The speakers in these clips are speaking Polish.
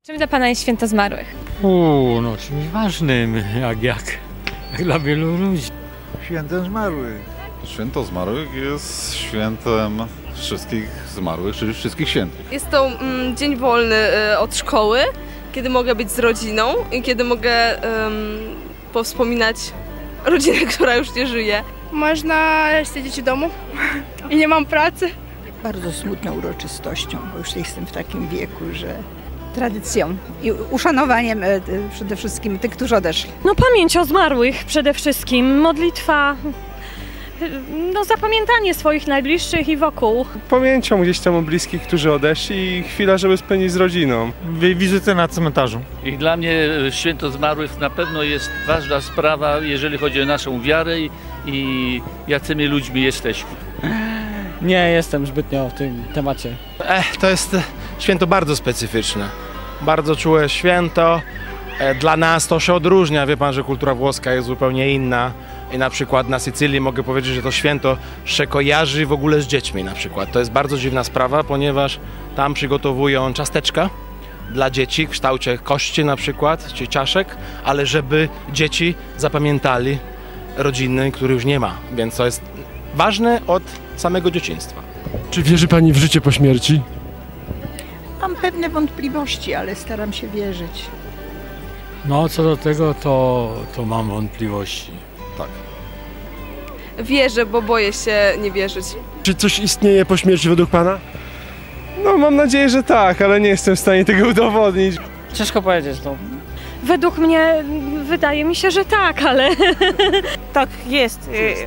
Czym dla Pana jest Święto Zmarłych? No czymś ważnym, jak dla wielu ludzi. Świętem Zmarłych. Święto Zmarłych jest świętem wszystkich zmarłych, czyli wszystkich świętych. Jest to dzień wolny od szkoły, kiedy mogę być z rodziną i kiedy mogę powspominać rodzinę, która już nie żyje. Można siedzieć w domu i nie mam pracy. Bardzo smutną uroczystością, bo już jestem w takim wieku, że tradycją i uszanowaniem przede wszystkim tych, którzy odeszli. No pamięć o zmarłych przede wszystkim, modlitwa, zapamiętanie swoich najbliższych i wokół. Pamięcią gdzieś tam o bliskich, którzy odeszli i chwila, żeby spędzić z rodziną. Wizyty na cmentarzu. I dla mnie Święto Zmarłych na pewno jest ważna sprawa, jeżeli chodzi o naszą wiarę i jacymi ludźmi jesteśmy. Nie jestem zbytnio w tym temacie. To jest święto bardzo specyficzne, bardzo czułe święto. Dla nas to się odróżnia, wie pan, że kultura włoska jest zupełnie inna. I na przykład na Sycylii mogę powiedzieć, że to święto się kojarzy w ogóle z dziećmi na przykład. To jest bardzo dziwna sprawa, ponieważ tam przygotowują ciasteczka dla dzieci w kształcie kości na przykład, czy czaszek, ale żeby dzieci zapamiętali rodziny, których już nie ma. Więc to jest ważne od samego dzieciństwa. Czy wierzy pani w życie po śmierci? Mam pewne wątpliwości, ale staram się wierzyć. No co do tego to mam wątpliwości. Tak. Wierzę, bo boję się nie wierzyć. Czy coś istnieje po śmierci według pana? No mam nadzieję, że tak, ale nie jestem w stanie tego udowodnić. Ciężko powiedzieć, no. Według mnie wydaje mi się, że tak, ale... Tak, jest.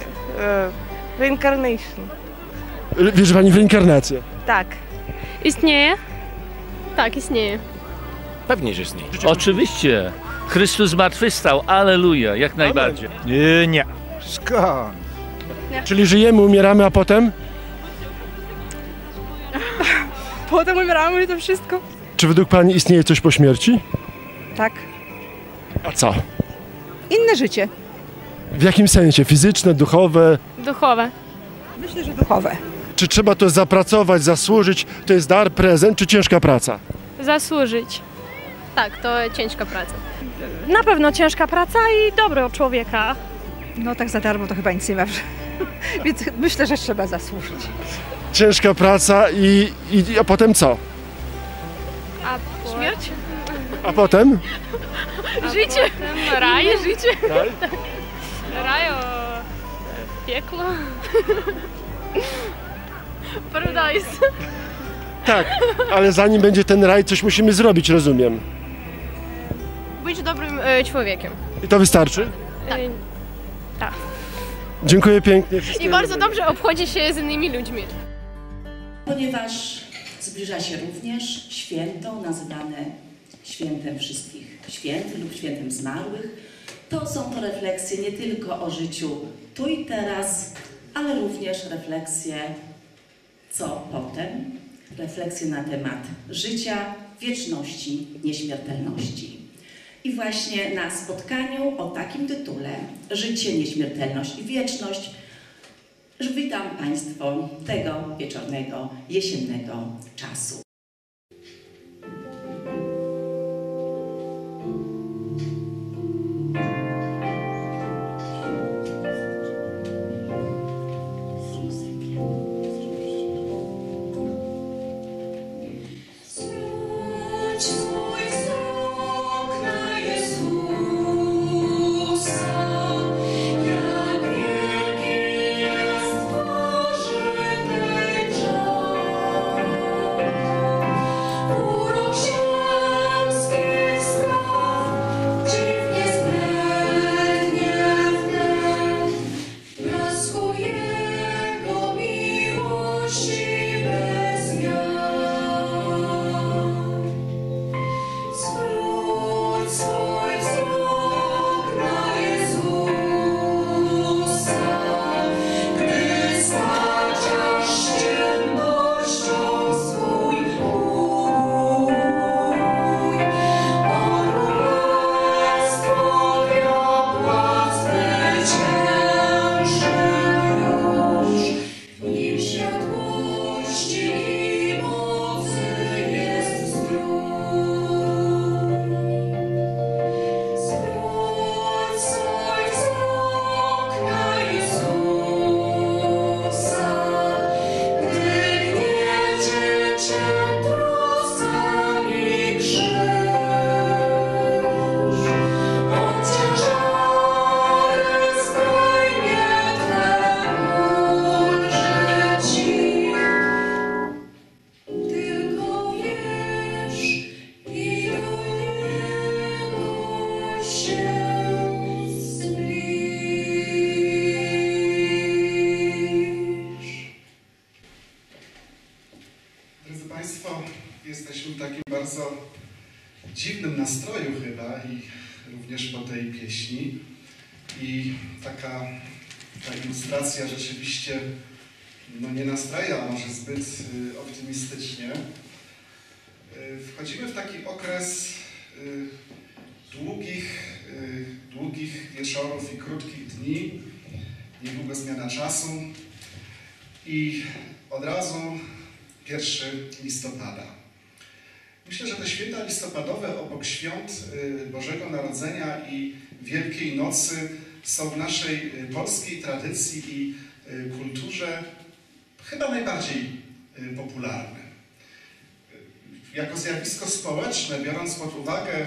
Reincarnation. Wierzy pani w reinkarnację? Tak. Istnieje? Tak, istnieje. Pewnie, że istnieje. Oczywiście, Chrystus zmartwychwstał, alleluja, jak najbardziej. Nie. Skąd? Czyli żyjemy, umieramy, a potem? Potem umieramy i to wszystko. Czy według pani istnieje coś po śmierci? Tak. A co? Inne życie. W jakim sensie? Fizyczne, duchowe? Duchowe. Myślę, że duchowe. Czy trzeba to zapracować, zasłużyć? To jest dar, prezent, czy ciężka praca? Zasłużyć. Tak, to ciężka praca. Na pewno ciężka praca i dobro człowieka. No tak za darmo to chyba nic nie ma. Więc myślę, że trzeba zasłużyć. Ciężka praca a potem co? Śmierć? A potem? Życie. Raj? Życie. Raj? Raj, piekło. Paradise. Tak, ale zanim będzie ten raj, coś musimy zrobić, rozumiem. Być dobrym człowiekiem. I to wystarczy? Tak. Dziękuję pięknie. I bardzo dobrze obchodzi się z innymi ludźmi. Ponieważ zbliża się również święto nazywane świętem wszystkich świętych lub świętem zmarłych, to są to refleksje nie tylko o życiu tu i teraz, ale również refleksje co potem, refleksje na temat życia, wieczności, nieśmiertelności. I właśnie na spotkaniu o takim tytule Życie, nieśmiertelność i wieczność witam Państwo tego wieczornego, jesiennego czasu. Drodzy Państwo, jesteśmy w takim bardzo dziwnym nastroju chyba i również po tej pieśni. I ta ilustracja rzeczywiście nie nastraja może zbyt optymistycznie. Wchodzimy w taki okres długich wieczorów i krótkich dni, niedługo zmiana czasu i od razu 1 listopada. Myślę, że te święta listopadowe obok świąt Bożego Narodzenia i Wielkiej Nocy są w naszej polskiej tradycji i kulturze chyba najbardziej popularne. Jako zjawisko społeczne, biorąc pod uwagę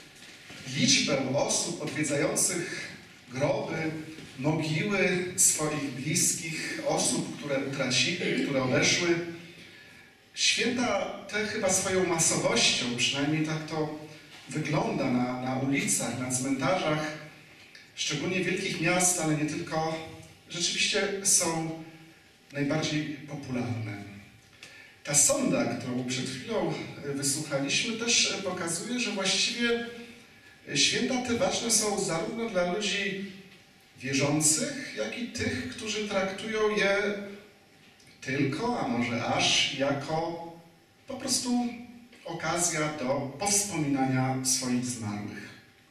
liczbę osób odwiedzających groby, mogiły swoich bliskich, osób, które utracili, które odeszły, święta te chyba swoją masowością, przynajmniej tak to wygląda na ulicach, na cmentarzach, szczególnie wielkich miast, ale nie tylko, rzeczywiście są najbardziej popularne. Ta sonda, którą przed chwilą wysłuchaliśmy, też pokazuje, że właściwie święta te ważne są zarówno dla ludzi wierzących, jak i tych, którzy traktują je tylko, a może aż jako po prostu okazja do powspominania swoich zmarłych.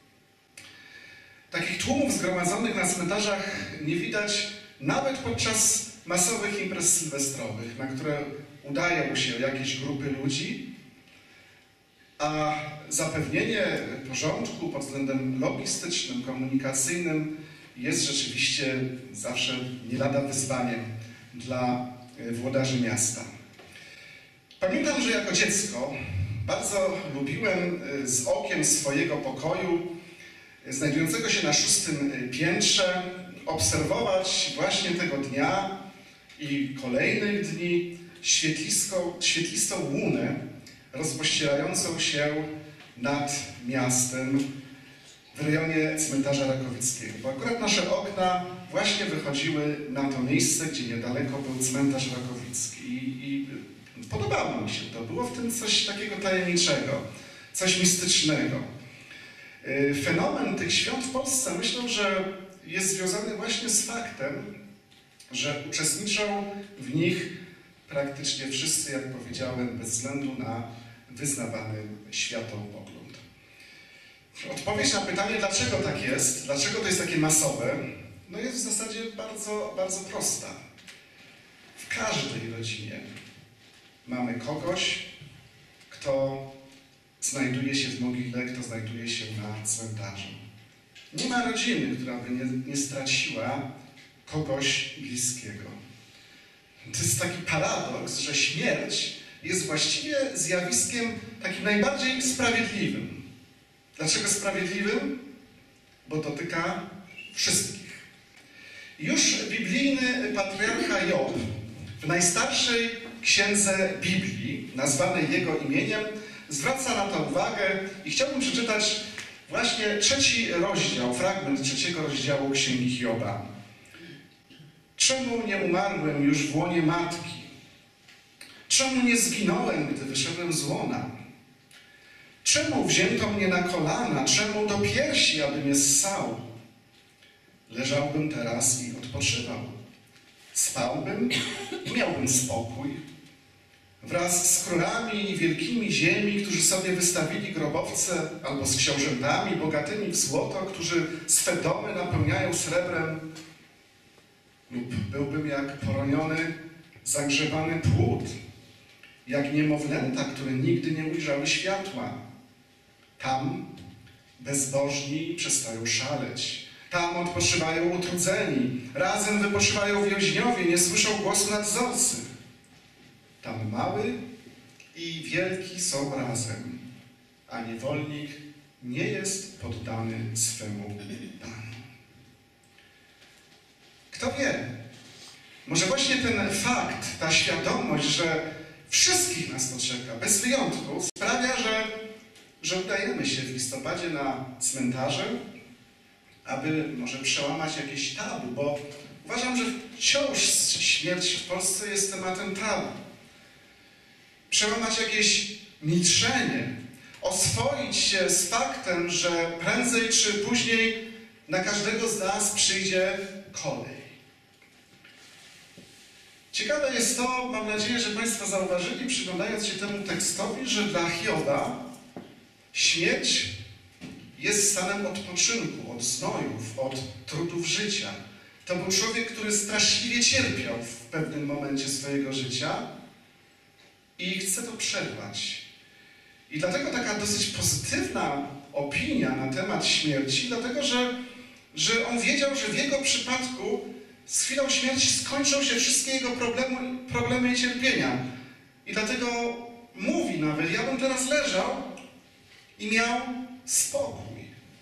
Takich tłumów zgromadzonych na cmentarzach nie widać nawet podczas masowych imprez sylwestrowych, na które udają się jakieś grupy ludzi, a zapewnienie porządku pod względem logistycznym, komunikacyjnym jest rzeczywiście zawsze nie lada wyzwaniem dla włodarzy miasta. Pamiętam, że jako dziecko bardzo lubiłem z okiem swojego pokoju, znajdującego się na 6. piętrze, obserwować właśnie tego dnia i kolejnych dni świetlistą łunę rozpościerającą się nad miastem w rejonie cmentarza Rakowickiego. Bo akurat nasze okna właśnie wychodziły na to miejsce, gdzie niedaleko był cmentarz Rakowicki. I podobało mi się to. Było w tym coś takiego tajemniczego, coś mistycznego. Fenomen tych świąt w Polsce, myślę, że jest związany właśnie z faktem, że uczestniczą w nich praktycznie wszyscy, jak powiedziałem, bez względu na wyznawany światopogląd. Odpowiedź na pytanie, dlaczego tak jest, dlaczego to jest takie masowe, jest w zasadzie bardzo, bardzo prosta. W każdej rodzinie mamy kogoś, kto znajduje się w mogile, kto znajduje się na cmentarzu. Nie ma rodziny, która by nie straciła kogoś bliskiego. To jest taki paradoks, że śmierć jest właściwie zjawiskiem takim najbardziej sprawiedliwym. Dlaczego sprawiedliwym? Bo dotyka wszystkich. Już biblijny patriarcha Job w najstarszej księdze Biblii, nazwanej jego imieniem, zwraca na to uwagę i chciałbym przeczytać właśnie 3. rozdział, fragment 3. rozdziału Księgi Hioba. Czemu nie umarłem już w łonie matki? Czemu nie zginąłem, gdy wyszedłem z łona? Czemu wzięto mnie na kolana? Czemu do piersi, abym je ssał? Leżałbym teraz i odpoczywał. Spałbym i miałbym spokój. Wraz z królami i wielkimi ziemi, którzy sobie wystawili grobowce, albo z książętami bogatymi w złoto, którzy swe domy napełniają srebrem, lub byłbym jak poroniony, zagrzebany płód, jak niemowlęta, które nigdy nie ujrzały światła. Tam bezbożni przestają szaleć. Tam odpoczywają utrudzeni. Razem wypoczywają więźniowie, nie słyszą głosu nadzorcy. Tam mały i wielki są razem, a niewolnik nie jest poddany swemu Panu. Kto wie, może właśnie ten fakt, ta świadomość, że wszystkich nas to czeka, bez wyjątku, sprawia, że udajemy się w listopadzie na cmentarze, aby może przełamać jakieś tabu, bo uważam, że wciąż śmierć w Polsce jest tematem tabu. przełamać jakieś milczenie, oswoić się z faktem, że prędzej czy później na każdego z nas przyjdzie kolej. Ciekawe jest to, mam nadzieję, że Państwo zauważyli, przyglądając się temu tekstowi, że dla Hioba śmierć jest stanem odpoczynku, od znojów, od trudów życia. To był człowiek, który straszliwie cierpiał w pewnym momencie swojego życia i chce to przerwać. I dlatego taka dosyć pozytywna opinia na temat śmierci, dlatego że on wiedział, że w jego przypadku z chwilą śmierci skończą się wszystkie jego problemy i cierpienia. I dlatego mówi nawet, ja bym teraz leżał i miał spokój.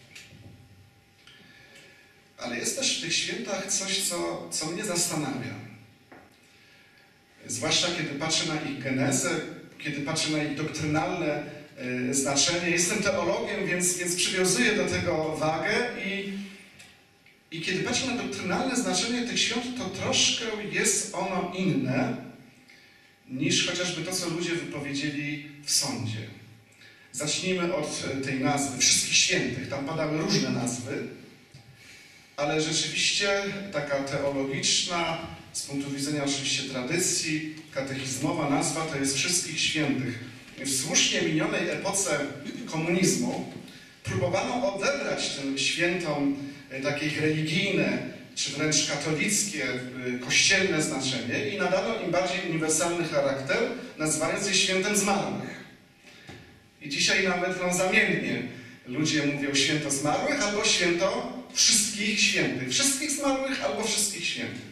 Ale jest też w tych świętach coś, co mnie zastanawia. Zwłaszcza kiedy patrzę na ich genezę, kiedy patrzę na ich doktrynalne znaczenie. Jestem teologiem, więc przywiązuję do tego wagę i kiedy patrzę na doktrynalne znaczenie tych świąt, to troszkę jest ono inne niż chociażby to, co ludzie wypowiedzieli w sądzie. Zacznijmy od tej nazwy Wszystkich Świętych. Tam padały różne nazwy, ale rzeczywiście taka teologiczna, z punktu widzenia oczywiście tradycji, katechizmowa nazwa to jest Wszystkich Świętych. W słusznie minionej epoce komunizmu próbowano odebrać tym świętom takie religijne, czy wręcz katolickie, kościelne znaczenie i nadano im bardziej uniwersalny charakter, nazywając je świętem zmarłych. I dzisiaj nawet zamiennie ludzie mówią święto zmarłych albo święto wszystkich świętych. Wszystkich zmarłych albo wszystkich świętych.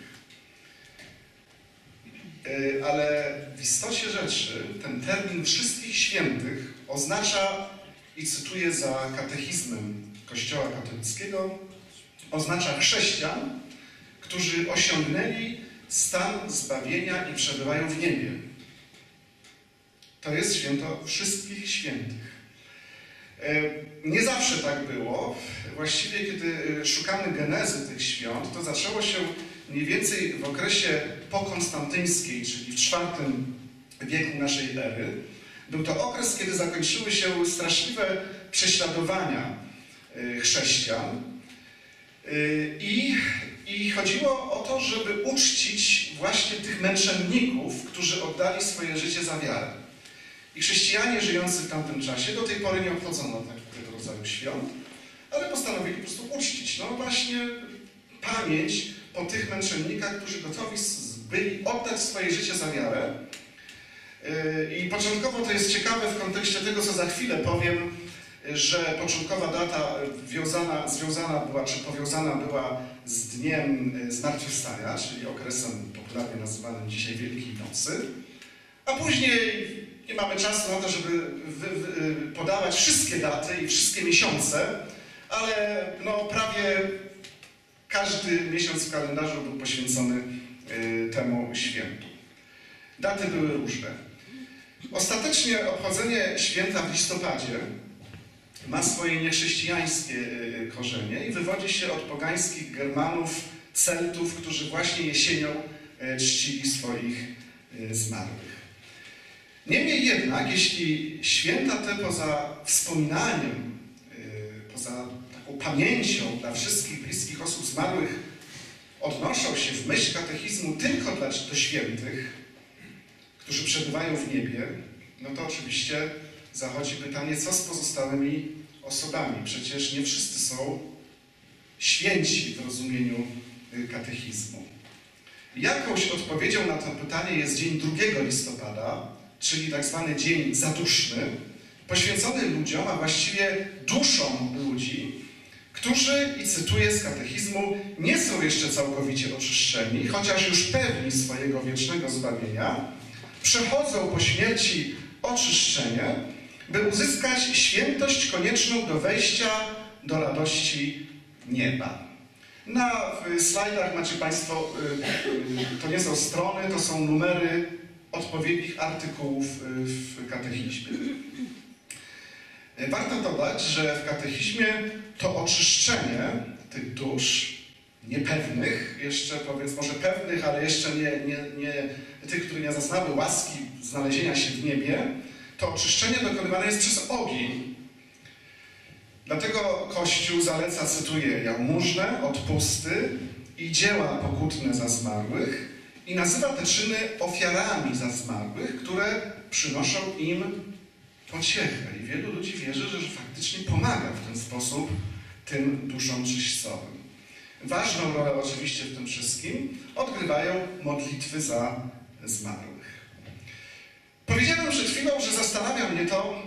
Ale w istocie rzeczy ten termin wszystkich świętych oznacza, i cytuję za katechizmem Kościoła katolickiego, oznacza chrześcijan, którzy osiągnęli stan zbawienia i przebywają w niebie. To jest święto wszystkich świętych. Nie zawsze tak było. Właściwie, kiedy szukamy genezy tych świąt, to zaczęło się mniej więcej w okresie pokonstantyńskiej, czyli w IV wieku naszej ery. Był to okres, kiedy zakończyły się straszliwe prześladowania chrześcijan. I chodziło o to, żeby uczcić właśnie tych męczenników, którzy oddali swoje życie za wiarę. I chrześcijanie żyjący w tamtym czasie do tej pory nie obchodzono tego rodzaju świąt, ale postanowili po prostu uczcić, no właśnie pamięć po tych męczennikach, którzy gotowi byli oddać swoje życie za wiarę. I początkowo to jest ciekawe w kontekście tego, co za chwilę powiem, że początkowa data powiązana była z dniem Zmartwychwstania, czyli okresem popularnie nazywanym dzisiaj Wielkiej Nocy, a później nie mamy czasu na to, żeby podawać wszystkie daty i wszystkie miesiące, ale no prawie każdy miesiąc w kalendarzu był poświęcony temu świętu. Daty były różne. Ostatecznie obchodzenie święta w listopadzie ma swoje niechrześcijańskie korzenie i wywodzi się od pogańskich Germanów, Celtów, którzy właśnie jesienią czcili swoich zmarłych. Niemniej jednak, jeśli święta te poza wspominaniem, poza taką pamięcią dla wszystkich bliskich osób zmarłych odnoszą się w myśl katechizmu tylko do świętych, którzy przebywają w niebie, no to oczywiście zachodzi pytanie, co z pozostałymi osobami? Przecież nie wszyscy są święci w rozumieniu katechizmu. Jakąś odpowiedzią na to pytanie jest dzień 2 listopada, czyli tak zwany dzień zaduszny, poświęcony ludziom, a właściwie duszom ludzi, którzy, i cytuję z katechizmu, nie są jeszcze całkowicie oczyszczeni, chociaż już pewni swojego wiecznego zbawienia, przechodzą po śmierci oczyszczenie, by uzyskać świętość konieczną do wejścia do radości nieba. Na slajdach macie Państwo, to nie są strony, to są numery odpowiednich artykułów w katechizmie. Warto dodać, że w katechizmie to oczyszczenie tych dusz niepewnych, jeszcze powiedz może pewnych, ale jeszcze nie tych, które nie zaznały łaski znalezienia się w niebie, to oczyszczenie dokonywane jest przez ogień. Dlatego Kościół zaleca, cytuję, jałmużnę, odpusty i dzieła pokutne za zmarłych i nazywa te czyny ofiarami za zmarłych, które przynoszą im pociechę. I wielu ludzi wierzy, że faktycznie pomaga w ten sposób tym duszom czyścowym. Ważną rolę oczywiście w tym wszystkim odgrywają modlitwy za zmarłych. Powiedziałem przed chwilą, że zastanawia mnie to,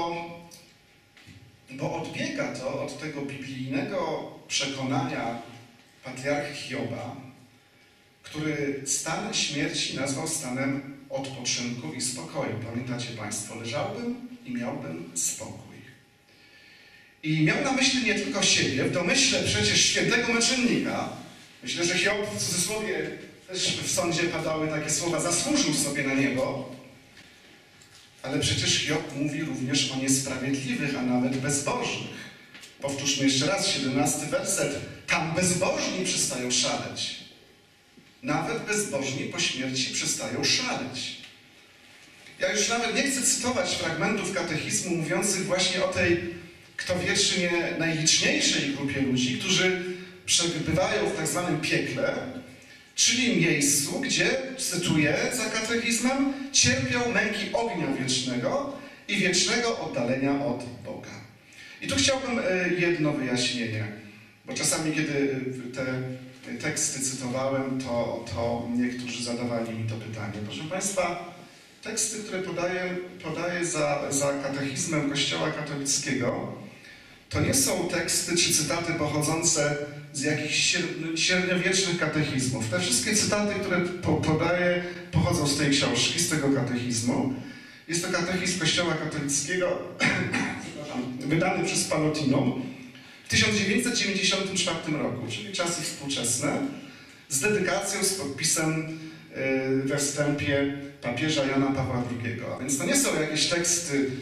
bo odbiega to od tego biblijnego przekonania patriarchy Hioba, który stan śmierci nazwał stanem odpoczynku i spokoju. Pamiętacie Państwo, leżałbym i miałbym spokój. I miał na myśli nie tylko siebie, w domyśle przecież świętego męczennika. Myślę, że Hiob w cudzysłowie też w sądzie padały takie słowa, zasłużył sobie na niebo. Ale przecież Hiob mówi również o niesprawiedliwych, a nawet bezbożnych. Powtórzmy jeszcze raz 17 werset. Tam bezbożni przestają szaleć. Nawet bezbożni po śmierci przestają szaleć. Ja już nawet nie chcę cytować fragmentów katechizmu mówiących właśnie o tej, kto wie, czy nie najliczniejszej grupie ludzi, którzy przebywają w tak zwanym piekle, czyli miejscu, gdzie, cytuję za katechizmem, cierpią męki ognia wiecznego i wiecznego oddalenia od Boga. I tu chciałbym jedno wyjaśnienie, bo czasami, kiedy te teksty cytowałem, to niektórzy zadawali mi to pytanie. Proszę Państwa, teksty, które podaję za katechizmem Kościoła katolickiego, to nie są teksty czy cytaty pochodzące z jakichś średniowiecznych katechizmów. Te wszystkie cytaty, które podaję, pochodzą z tej książki, z tego katechizmu. Jest to katechizm Kościoła katolickiego wydany przez Palotinum w 1994 roku, czyli czasy współczesne, z dedykacją, z podpisem we wstępie papieża Jana Pawła II. A więc to nie są jakieś teksty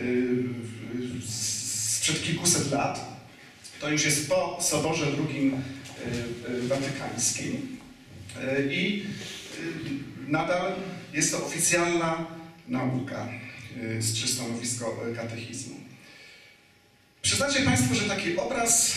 sprzed kilkuset lat. To już jest po Soborze II Watykańskim i nadal jest to oficjalna nauka czy stanowisko katechizmu. Przyznacie Państwo, że taki obraz,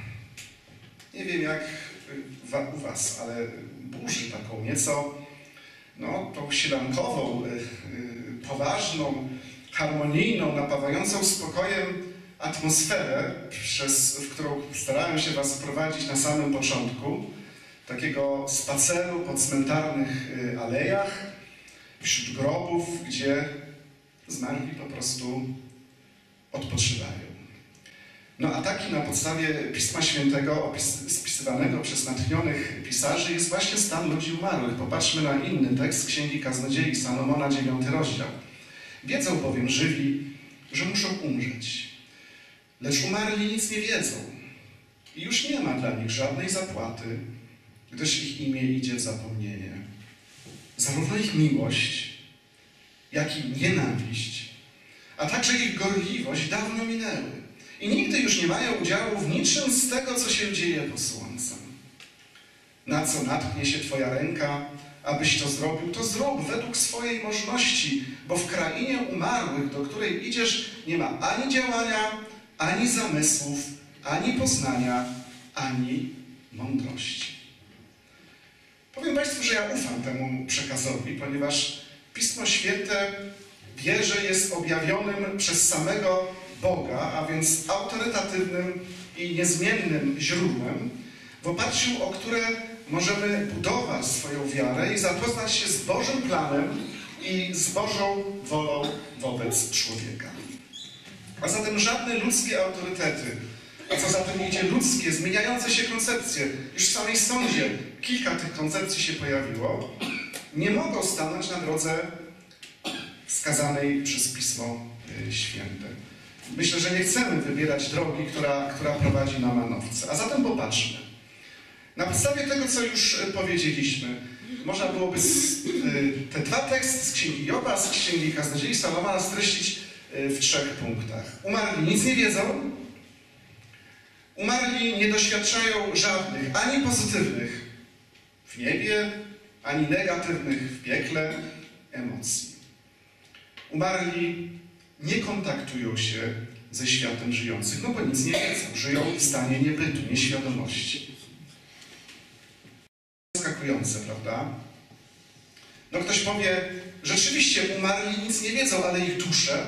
nie wiem jak u Was, ale burzy taką nieco, no, tą silankową, poważną, harmonijną, napawającą spokojem atmosferę, w którą starałem się Was wprowadzić na samym początku, takiego spaceru po cmentarnych alejach, wśród grobów, gdzie zmarli po prostu odpoczywają. No a taki na podstawie Pisma Świętego spisywanego przez natchnionych pisarzy jest właśnie stan ludzi umarłych. Popatrzmy na inny tekst Księgi Kaznodziei Salomona, 9 rozdział. Wiedzą bowiem żywi, że muszą umrzeć. Lecz umarli nic nie wiedzą i już nie ma dla nich żadnej zapłaty, gdyż ich imię idzie w zapomnienie. Zarówno ich miłość, jak i nienawiść, a także ich gorliwość dawno minęły i nigdy już nie mają udziału w niczym z tego, co się dzieje pod słońcem. Na co natknie się Twoja ręka, abyś to zrobił, to zrób według swojej możności, bo w krainie umarłych, do której idziesz, nie ma ani działania, ani zamysłów, ani poznania, ani mądrości. Powiem Państwu, że ja ufam temu przekazowi, ponieważ Pismo Święte wierzę jest objawionym przez samego Boga, a więc autorytatywnym i niezmiennym źródłem, w oparciu o które możemy budować swoją wiarę i zapoznać się z Bożym planem i z Bożą wolą wobec człowieka. A zatem żadne ludzkie autorytety, a co za tym idzie ludzkie, zmieniające się koncepcje, już w samej sądzie kilka tych koncepcji się pojawiło, nie mogą stanąć na drodze wskazanej przez Pismo Święte. Myślę, że nie chcemy wybierać drogi, która prowadzi na manowce. A zatem popatrzmy. Na podstawie tego, co już powiedzieliśmy, można byłoby te dwa teksty z Księgi Joba, z Księgi Kaznodziei Salomona streścić w 3 punktach. Umarli nic nie wiedzą, Umarli nie doświadczają żadnych ani pozytywnych w niebie, ani negatywnych w piekle emocji. Umarli nie kontaktują się ze światem żyjących, no bo nic nie wiedzą. Żyją w stanie niebytu, nieświadomości. Zaskakujące, prawda? No ktoś powie, rzeczywiście umarli nic nie wiedzą, ale ich dusze.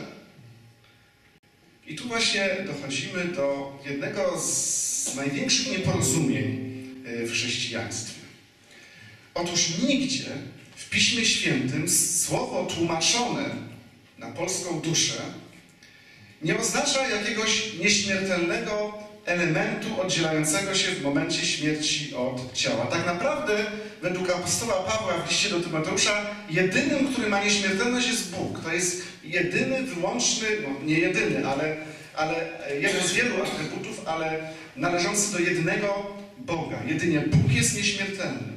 I tu właśnie dochodzimy do jednego z największych nieporozumień w chrześcijaństwie. Otóż nigdzie w Piśmie Świętym słowo tłumaczone na polską duszę nie oznacza jakiegoś nieśmiertelnego elementu oddzielającego się w momencie śmierci od ciała. Tak naprawdę, według apostoła Pawła w liście do Tymoteusza, jedynym, który ma nieśmiertelność, jest Bóg. To jest jedyny, wyłączny, no nie jedyny, ale jeden z wielu atrybutów, ale należący do jednego Boga. Jedynie Bóg jest nieśmiertelny.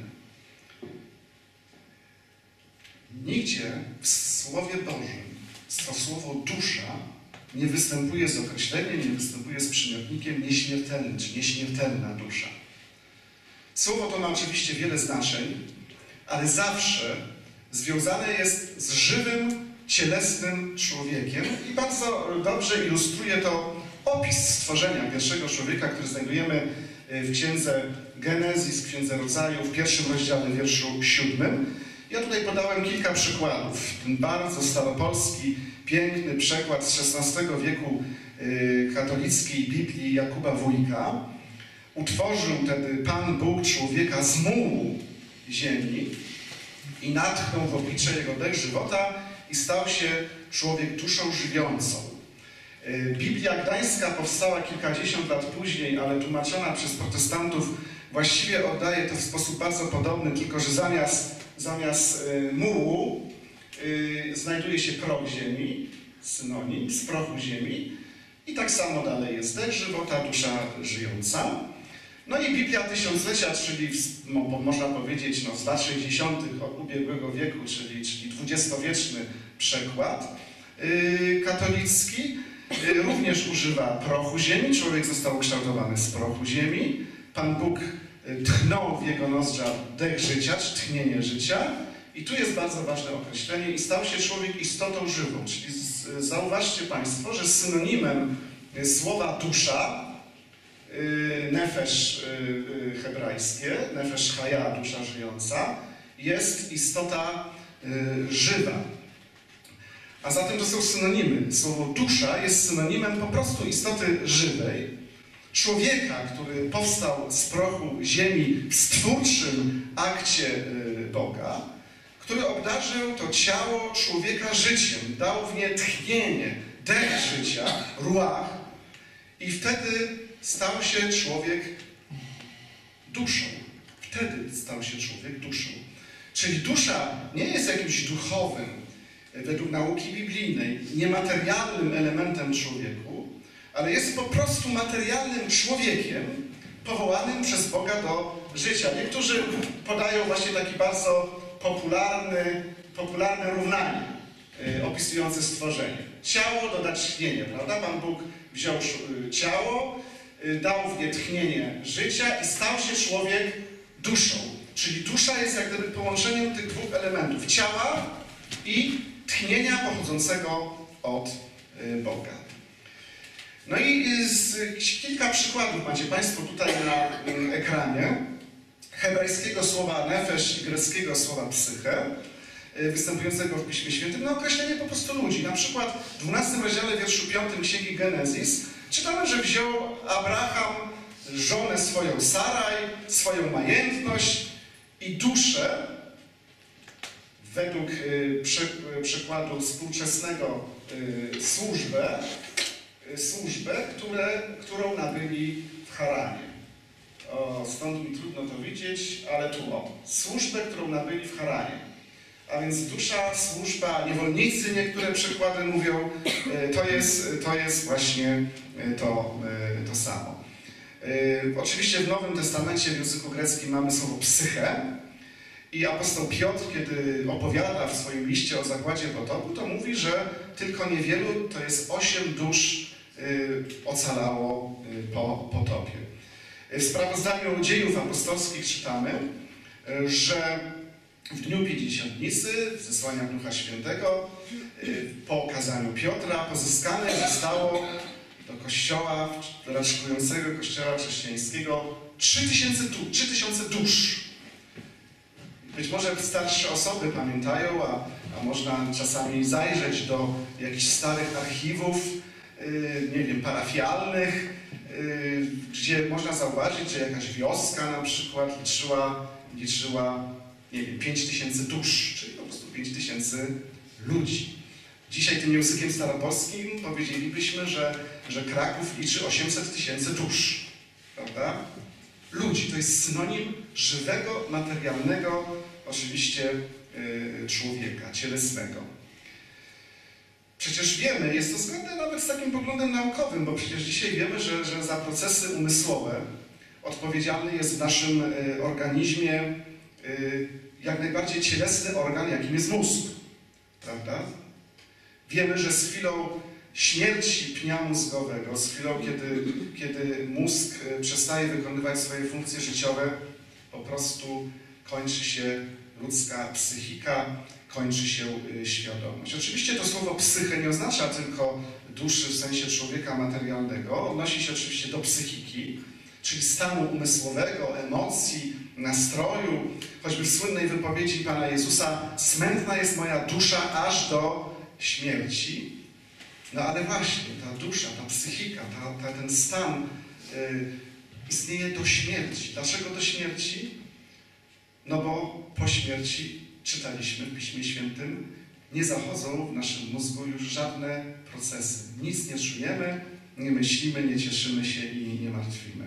Nigdzie w Słowie Bożym to słowo dusza nie występuje z określeniem, nie występuje z przymiotnikiem nieśmiertelny, czy nieśmiertelna dusza. Słowo to ma oczywiście wiele znaczeń, ale zawsze związane jest z żywym, cielesnym człowiekiem i bardzo dobrze ilustruje to opis stworzenia pierwszego człowieka, który znajdujemy w księdze Genezis, w księdze Rodzaju, w pierwszym rozdziale, wierszu 7. Ja tutaj podałem kilka przykładów. Ten bardzo staropolski, piękny przekład z XVI wieku katolickiej Biblii Jakuba Wójka. Utworzył wtedy Pan Bóg człowieka z mułu ziemi i natchnął w oblicze jego dech żywota i stał się człowiek duszą żywiącą. Biblia Gdańska powstała kilkadziesiąt lat później, ale tłumaczona przez protestantów właściwie oddaje to w sposób bardzo podobny, tylko że zamiast mułu znajduje się proch ziemi, synonim, z prochu ziemi i tak samo dalej jest dech żywota, dusza żyjąca. No i Biblia Tysiąclecia, czyli można powiedzieć z lat 60. od ubiegłego wieku, czyli dwudziestowieczny przekład katolicki, również używa prochu ziemi. Człowiek został ukształtowany z prochu ziemi. Pan Bóg tchnął w jego nozdrza dech życia, czy tchnienie życia. I tu jest bardzo ważne określenie. I stał się człowiek istotą żywą. Czyli zauważcie Państwo, że synonimem słowa dusza, nefesh hebrajskie, nefesh chaya, dusza żyjąca, jest istota żywa. A zatem to są synonimy. Słowo dusza jest synonimem po prostu istoty żywej. Człowieka, który powstał z prochu ziemi w stwórczym akcie Boga, który obdarzył to ciało człowieka życiem, dał w nie tchnienie, dech życia, ruach i wtedy stał się człowiek duszą. Wtedy stał się człowiek duszą. Czyli dusza nie jest jakimś duchowym, według nauki biblijnej, niematerialnym elementem człowieku, ale jest po prostu materialnym człowiekiem powołanym przez Boga do życia. Niektórzy podają właśnie taki bardzo popularne równanie opisujące stworzenie. Ciało dodać tchnienie, prawda? Pan Bóg wziął ciało, dał w nie tchnienie życia i stał się człowiek duszą. Czyli dusza jest jak gdyby połączeniem tych dwóch elementów. Ciała i tchnienia pochodzącego od Boga. No i kilka przykładów macie Państwo tutaj na ekranie. Hebrajskiego słowa nefesh i greckiego słowa psyche, występującego w Piśmie Świętym, na określenie po prostu ludzi. Na przykład w 12 rozdziale, wierszu 5 Księgi Genezis czytamy, że wziął Abraham żonę swoją Saraj, swoją majętność i duszę, według przykładu współczesnego służbę, którą nabyli w Haranie. Stąd mi trudno to widzieć, ale tu służbę, którą nabyli w Haranie. A więc dusza, służba, niewolnicy, niektóre przykłady mówią, to jest właśnie to samo. Oczywiście w Nowym Testamencie w języku greckim mamy słowo psyche i apostoł Piotr, kiedy opowiada w swoim liście o zagładzie potopu, to mówi, że tylko niewielu, to jest 8 dusz ocalało po potopie. W sprawozdaniu dziejów apostolskich czytamy, że w dniu Pięćdziesiątnicy, zesłania Ducha Świętego, po okazaniu Piotra, pozyskane zostało do kościoła, do raczkującego kościoła chrześcijańskiego 3000 dusz. Być może starsze osoby pamiętają, a można czasami zajrzeć do jakichś starych archiwów, nie wiem, parafialnych, gdzie można zauważyć, że jakaś wioska na przykład liczyła nie wiem, 5000 dusz, czyli po prostu 5000 ludzi. Dzisiaj tym językiem staropolskim powiedzielibyśmy, że Kraków liczy 800 000 dusz, prawda? Ludzi, to jest synonim żywego, materialnego, oczywiście człowieka, cielesnego. Przecież wiemy, jest to zgodne nawet z takim poglądem naukowym, bo przecież dzisiaj wiemy, że za procesy umysłowe odpowiedzialny jest w naszym organizmie jak najbardziej cielesny organ, jakim jest mózg, prawda? Wiemy, że z chwilą śmierci pnia mózgowego, z chwilą, kiedy mózg przestaje wykonywać swoje funkcje życiowe, po prostu kończy się ludzka psychika, kończy się świadomość. Oczywiście to słowo psyche nie oznacza tylko duszy w sensie człowieka materialnego, odnosi się oczywiście do psychiki, czyli stanu umysłowego, emocji, nastroju, choćby w słynnej wypowiedzi Pana Jezusa: smętna jest moja dusza aż do śmierci. No ale właśnie, ta dusza, ta psychika, ten stan istnieje do śmierci. Dlaczego do śmierci? No bo po śmierci, czytaliśmy w Piśmie Świętym, nie zachodzą w naszym mózgu już żadne procesy. Nic nie czujemy, nie myślimy, nie cieszymy się i nie martwimy.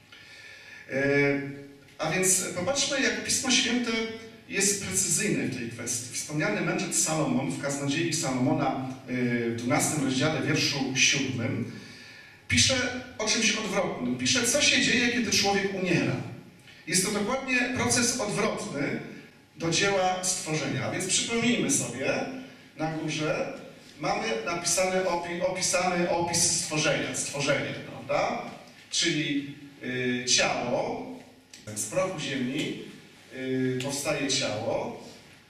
A więc popatrzmy, jak Pismo Święte jest precyzyjne w tej kwestii. Wspomniany mędrzec Salomon w Kaznodziei Salomona w 12 rozdziale, wierszu 7 pisze o czymś odwrotnym. Pisze, co się dzieje, kiedy człowiek umiera. Jest to dokładnie proces odwrotny do dzieła stworzenia. A więc przypomnijmy sobie, na górze mamy opisany opis stworzenie, prawda? Czyli ciało, z prochu ziemi powstaje ciało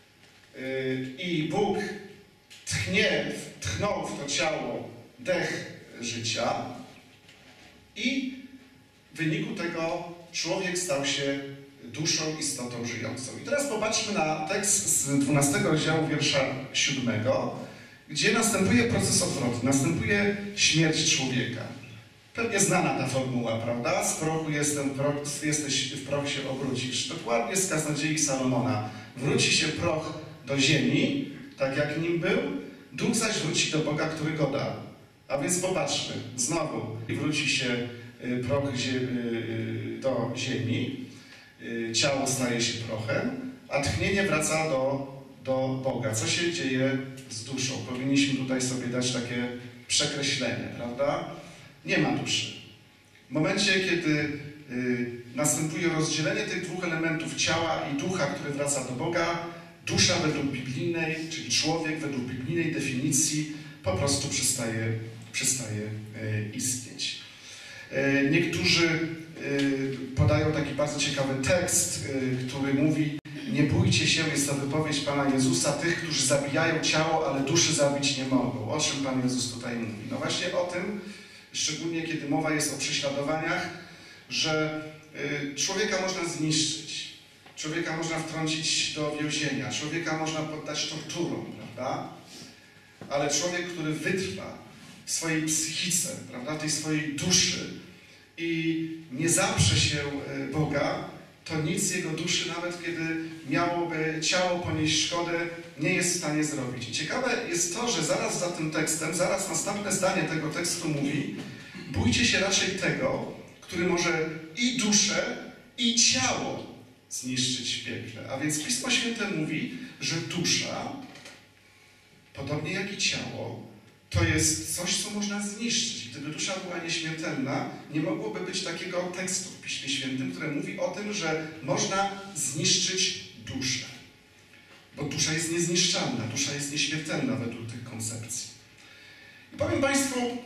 i Bóg tchnął w to ciało dech życia i w wyniku tego człowiek stał się duszą, istotą żyjącą. I teraz popatrzmy na tekst z 12 rozdziału wiersza 7, gdzie następuje proces odwrotny, następuje śmierć człowieka. Pewnie znana ta formuła, prawda? Z prochu jesteś, w proch się obrócisz. Dokładnie z Kaznodziei Salomona. Wróci się proch do ziemi, tak jak nim był, duch zaś wróci do Boga, który go dał. A więc popatrzmy, znowu wróci się proch do ziemi, ciało staje się prochem, a tchnienie wraca do Boga. Co się dzieje z duszą? Powinniśmy tutaj sobie dać takie przekreślenie, prawda? Nie ma duszy. W momencie, kiedy następuje rozdzielenie tych dwóch elementów, ciała i ducha, który wraca do Boga, dusza według biblijnej, czyli człowiek według biblijnej definicji po prostu przestaje istnieć. Niektórzy podają taki bardzo ciekawy tekst, który mówi: nie bójcie się, jest to wypowiedź Pana Jezusa, tych, którzy zabijają ciało, ale duszy zabić nie mogą. O czym Pan Jezus tutaj mówi? No właśnie o tym, szczególnie kiedy mowa jest o prześladowaniach, że człowieka można zniszczyć, człowieka można wtrącić do więzienia, człowieka można poddać torturom, prawda? Ale człowiek, który wytrwa w swojej psychice, prawda, w tej swojej duszy i nie zaprze się Boga, to nic jego duszy, nawet kiedy miałoby ciało ponieść szkodę, nie jest w stanie zrobić. I ciekawe jest to, że zaraz za tym tekstem, zaraz następne zdanie tego tekstu mówi: bójcie się raczej tego, który może i duszę, i ciało zniszczyć w piekle. A więc Pismo Święte mówi, że dusza, podobnie jak i ciało, to jest coś, co można zniszczyć. Gdyby dusza była nieśmiertelna, nie mogłoby być takiego tekstu w Piśmie Świętym, który mówi o tym, że można zniszczyć duszę. Bo dusza jest niezniszczalna, dusza jest nieśmiertelna według tych koncepcji. I powiem Państwu,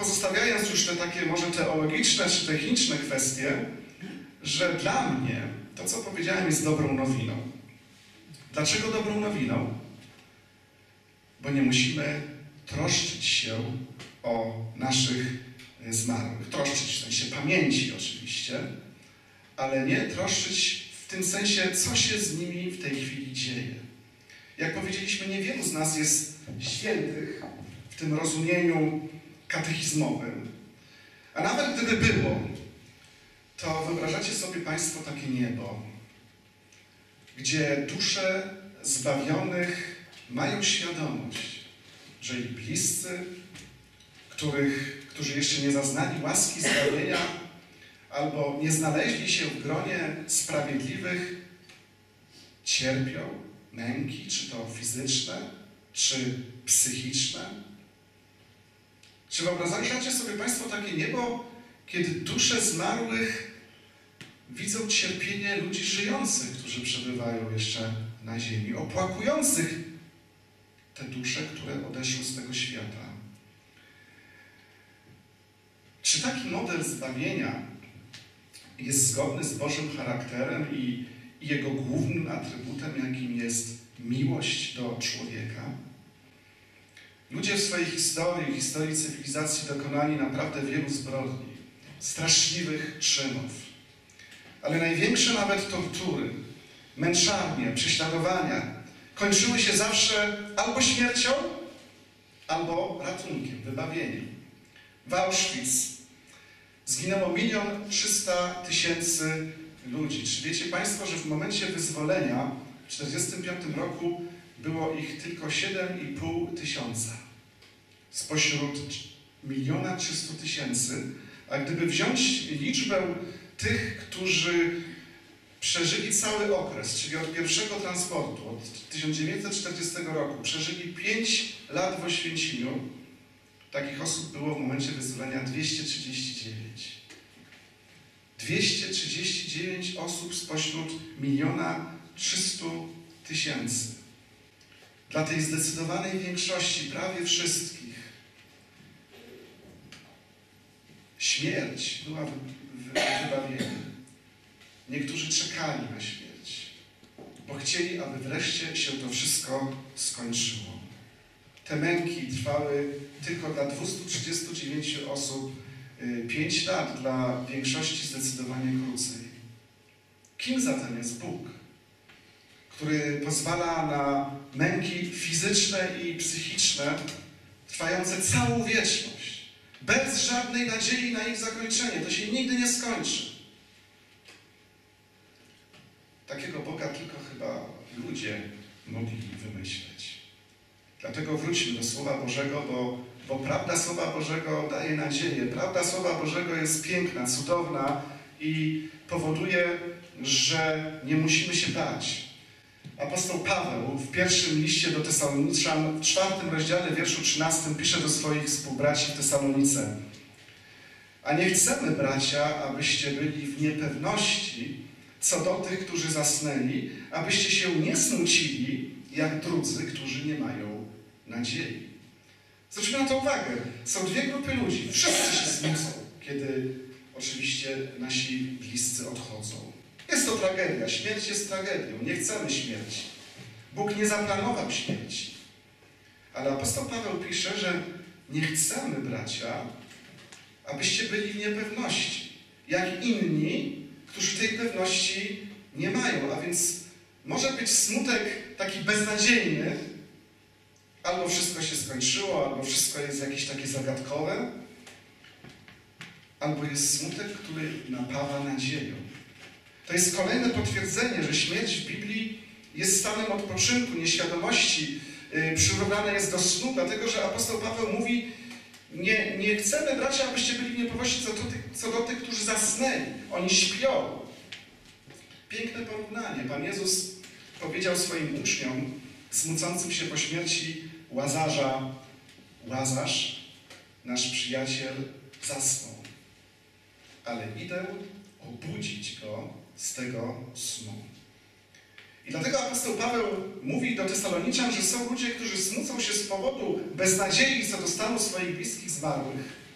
pozostawiając już te takie może teologiczne czy techniczne kwestie, że dla mnie to, co powiedziałem, jest dobrą nowiną. Dlaczego dobrą nowiną? Bo nie musimy troszczyć się o naszych zmarłych. Troszczyć w sensie pamięci oczywiście, ale nie troszczyć w tym sensie, co się z nimi w tej chwili dzieje. Jak powiedzieliśmy, niewielu z nas jest świętych w tym rozumieniu katechizmowym. A nawet gdyby było, to wyobrażacie sobie Państwo takie niebo, gdzie dusze zbawionych mają świadomość, że ich bliscy, którzy jeszcze nie zaznali łaski zbawienia albo nie znaleźli się w gronie sprawiedliwych, cierpią męki, czy to fizyczne, czy psychiczne. Czy wyobrażacie sobie Państwo takie niebo, kiedy dusze zmarłych widzą cierpienie ludzi żyjących, którzy przebywają jeszcze na ziemi, opłakujących te dusze, które odeszły z tego świata? Czy taki model zbawienia jest zgodny z Bożym charakterem i jego głównym atrybutem, jakim jest miłość do człowieka? Ludzie w swojej historii cywilizacji dokonali naprawdę wielu zbrodni, straszliwych czynów. Ale największe nawet tortury, męczarnie, prześladowania kończyły się zawsze albo śmiercią, albo ratunkiem, wybawieniem. W Auschwitz zginęło 1 300 000 ludzi. Czy wiecie Państwo, że w momencie wyzwolenia w 1945 roku było ich tylko 7,5 tysiąca spośród 1 300 000, a gdyby wziąć liczbę tych, którzy przeżyli cały okres, czyli od pierwszego transportu, od 1940 roku, przeżyli 5 lat w Oświęcimiu, takich osób było w momencie wyzwolenia 239. 239 osób spośród 1 300 000. Dla tej zdecydowanej większości, prawie wszystkich, śmierć była wybawieniem. Niektórzy czekali na śmierć, bo chcieli, aby wreszcie się to wszystko skończyło. Te męki trwały tylko dla 239 osób 5 lat, dla większości zdecydowanie krócej. Kim zatem jest Bóg, który pozwala na męki fizyczne i psychiczne trwające całą wieczność, bez żadnej nadziei na ich zakończenie? To się nigdy nie skończy. Takiego Boga tylko chyba ludzie mogli wymyśleć. Dlatego wróćmy do Słowa Bożego, bo prawda Słowa Bożego daje nadzieję. Prawda Słowa Bożego jest piękna, cudowna i powoduje, że nie musimy się bać. Apostoł Paweł w pierwszym liście do Tesaloniczan, w 4 rozdziale, wierszu 13 pisze do swoich współbraci w Tesalonice: a nie chcemy, bracia, abyście byli w niepewności co do tych, którzy zasnęli, abyście się nie smucili, jak drudzy, którzy nie mają nadziei. Zwróćmy na to uwagę. Są dwie grupy ludzi. Wszyscy się smucą, kiedy oczywiście nasi bliscy odchodzą. Jest to tragedia. Śmierć jest tragedią. Nie chcemy śmierci. Bóg nie zaplanował śmierci. Ale apostoł Paweł pisze, że nie chcemy, bracia, abyście byli w niepewności, jak inni, którzy tej pewności nie mają. A więc może być smutek taki beznadziejny, albo wszystko się skończyło, albo wszystko jest jakieś takie zagadkowe, albo jest smutek, który napawa nadzieją. To jest kolejne potwierdzenie, że śmierć w Biblii jest stanem odpoczynku, nieświadomości, przyrównane jest do snu, dlatego że apostoł Paweł mówi: nie chcemy, bracia, abyście byli w niepewności co do tych, którzy zasnęli. Oni śpią. Piękne porównanie. Pan Jezus powiedział swoim uczniom smucącym się po śmierci Łazarza: Łazarz, nasz przyjaciel, zasnął, ale idę obudzić go z tego snu. I dlatego apostoł Paweł mówi do Tesaloniczan, że są ludzie, którzy smucą się z powodu beznadziei co do stanu swoich bliskich zmarłych,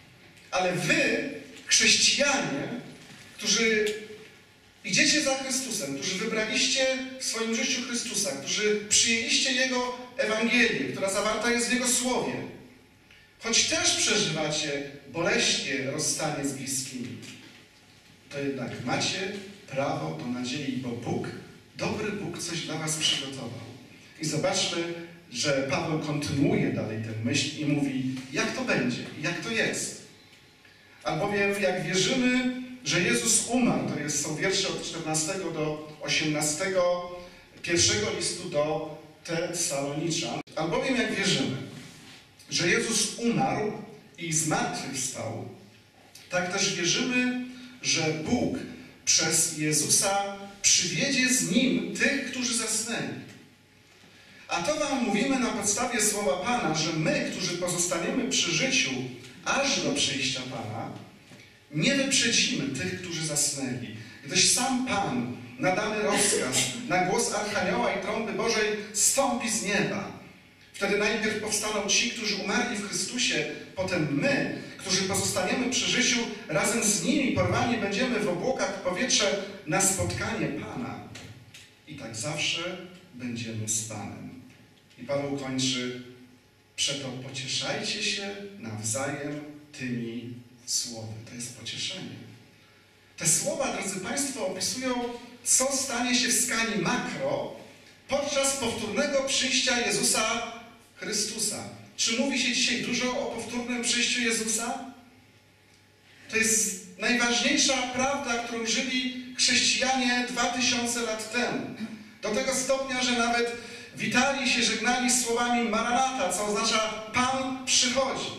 Ale wy, chrześcijanie, którzy idziecie za Chrystusem, którzy wybraliście w swoim życiu Chrystusa, którzy przyjęliście Jego Ewangelię, która zawarta jest w Jego Słowie, choć też przeżywacie boleśnie rozstanie z bliskimi, to jednak macie prawo do nadziei, bo Bóg, dobry Bóg, coś dla was przygotował. I zobaczmy, że Paweł kontynuuje dalej tę myśl i mówi, jak to będzie, jak to jest. Albowiem jak wierzymy, że Jezus umarł, to są wiersze od 14 do 18 pierwszego listu do Tesaloniczan. Albowiem jak wierzymy, że Jezus umarł i zmartwychwstał, tak też wierzymy, że Bóg przez Jezusa przywiedzie z Nim tych, którzy zasnęli. A to wam mówimy na podstawie słowa Pana, że my, którzy pozostaniemy przy życiu aż do przyjścia Pana, nie wyprzedzimy tych, którzy zasnęli, gdyż sam Pan, nadany rozkaz, na głos Archanioła i trąby Bożej stąpi z nieba. Wtedy najpierw powstaną ci, którzy umarli w Chrystusie, potem my, którzy pozostaniemy przy życiu, razem z nimi porwani będziemy w obłokach w powietrze na spotkanie Pana. I tak zawsze będziemy z Panem. I Paweł kończy, przeto pocieszajcie się nawzajem tymi słowy. To jest pocieszenie. Te słowa, drodzy Państwo, opisują, co stanie się w skali makro podczas powtórnego przyjścia Jezusa Chrystusa. Czy mówi się dzisiaj dużo o powtórnym przyjściu Jezusa? To jest najważniejsza prawda, którą żyli chrześcijanie 2000 lat temu. Do tego stopnia, że nawet witali się, żegnali słowami Maranata, co oznacza Pan przychodzi.